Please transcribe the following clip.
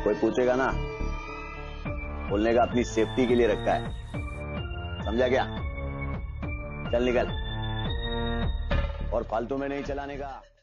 कोई पूछेगा ना, बोलने का अपनी सेफ्टी के लिए रखा है, समझा क्या? चल निकल, और फालतू में नहीं चलाने का।